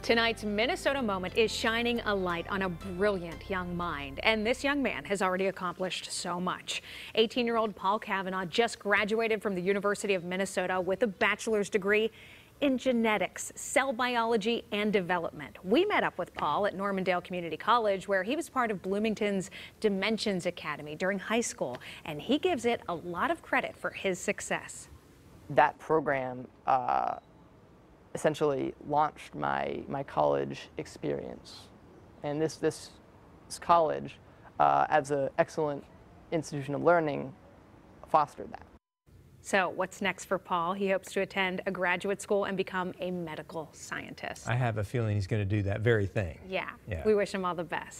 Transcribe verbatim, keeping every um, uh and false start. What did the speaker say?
Tonight's Minnesota Moment is shining a light on a brilliant young mind, and this young man has already accomplished so much. eighteen-year-old Paul Cavanah just graduated from the University of Minnesota with a bachelor's degree in genetics, cell biology, and development. We met up with Paul at Normandale Community College, where he was part of Bloomington's Dimensions Academy during high school, and he gives it a lot of credit for his success. That program uh, essentially launched my, my college experience. And this, this, this college, uh, as an excellent institution of learning, fostered that. So what's next for Paul? He hopes to attend a graduate school and become a medical scientist. I have a feeling he's going to do that very thing. Yeah, yeah. We wish him all the best.